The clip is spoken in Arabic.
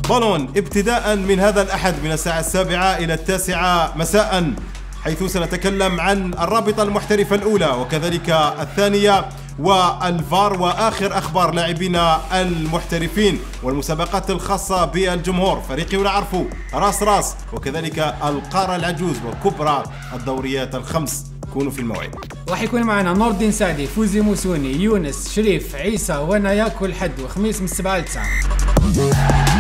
بالون ابتداء من هذا الأحد من الساعة 7 إلى 9 مساء، حيث سنتكلم عن الرابطة المحترفة الأولى وكذلك الثانية والفار وآخر أخبار لاعبينا المحترفين والمسابقات الخاصة بالجمهور، فريقي ولا عرفوا، راس وكذلك القارة العجوز وكبرى الدوريات الخمس. كونوا في الموعد. راح يكون معنا نور الدين سعدي، فوزي موسوني، يونس، شريف، عيسى، وانا كل حد وخميس من 7 ل 9.